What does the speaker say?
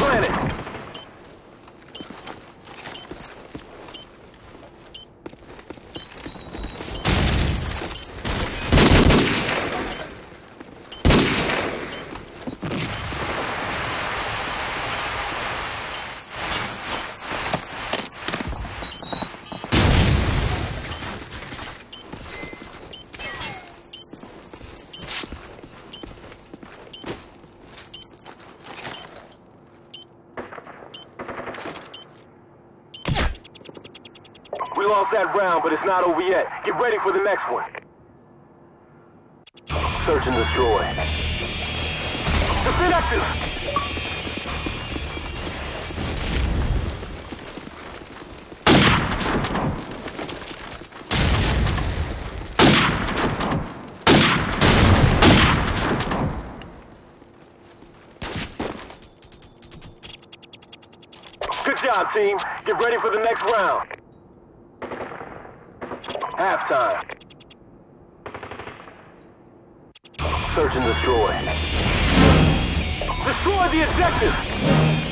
planted. We lost that round, but it's not over yet. Get ready for the next one. Search and destroy. Defend active! Good job, team. Get ready for the next round. Halftime. Search and destroy. Destroy the objective!